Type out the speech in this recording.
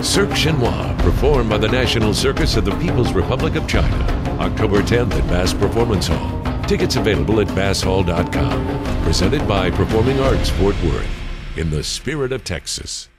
Cirque Chinois, performed by the National Circus of the People's Republic of China, October 10th at Bass Performance Hall. Tickets available at basshall.com. Presented by Performing Arts Fort Worth, in the spirit of Texas.